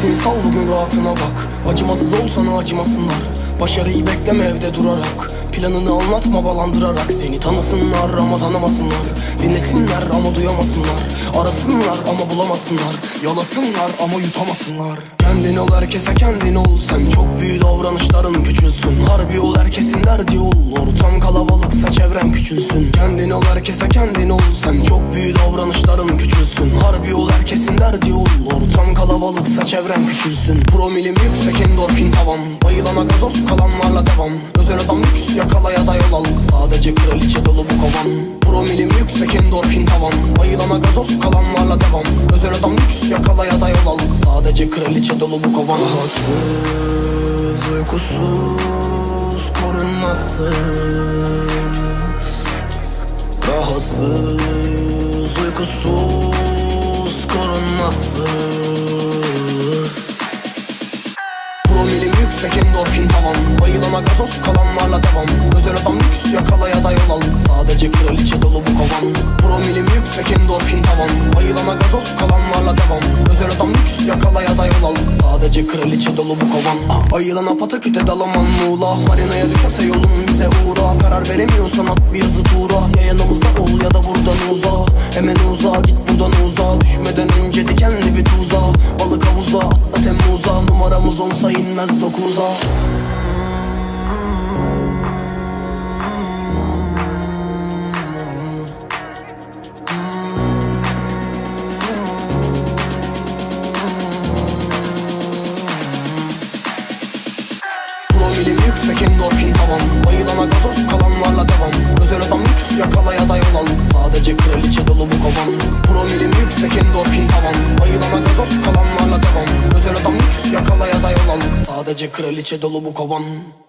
Gerisini sal, bugün rahatına bak. Acımasız ol, sana acımasınlar. Başarıyı bekleme evde durarak. Planını anlatma balandırarak. Seni tanısınlar ama tanımasınlar. Dinlesinler ama duyamasınlar. Arasınlar ama bulamasınlar. Yalasınlar ama yutamasınlar. Kendin ol, herkese kendin ol. Sen çok büyük, davranışların küçülsün. Harbi ol, herkesin derdi ol. Ortam kalabalıksa çevren küçülsün. Kendin ol, herkese kendin ol. Sen çok büyük, davranışların küçülsün. Harbi ol, herkesin derdi ol. Ortam kalabalıksa çevren küçülsün. Promilim yüksek, endorfin tavan. Bayılana gazoz, kalanlarla devam. Özel adam lüks, yakalaya da yol al. Sadece kraliçe dolu bu kovan. Promilim yüksek, endorfin tavan. Bayılana gazoz, kalanlarla devam. Özel adam lüks, yakalaya da yol al. Sadece kraliçe dolu bu kovan. Rahatsız, uykusuz, korunmasız. Rahatsız, uykusuz, korunmasız. Promilim yüksek, endorfin tavan. Bayılana gazoz, kalanlarla devam. Özel adam lüks, yakalaya da yol al. Sadece kraliçe dolu bu kovan. Promilim yüksek, endorfin tavan. Bayılana gazoz, kalanlarla devam. Özel adam lüks, yakalaya da yol al. Sadece kraliçe dolu bu kovan. Bayılana pataküte dalaman muğla. Marinaya düşerse yolun bize uğra. Karar veremiyorsan at bir yazı tuğra. Ya yanımızda ol ya da buradan uza. Hemen uza, git buradan uza. Düşmeden önce dikenli bir tuza. Balık havuza, atla Temmuz'a. Numaramız 10'sa inmez 9'a. Promilim yüksek, endorfin tavan. Bayılana gazoz, kalanlarla devam. Özel adam lüks, yakalaya da yol al. Sadece kraliçe dolu bu kovan. Promilim yüksek, endorfin tavan. Bayılana gazoz, kalanlarla devam. Özel adam lüks, yakalaya da yol al. Sadece kraliçe dolu bu kovan.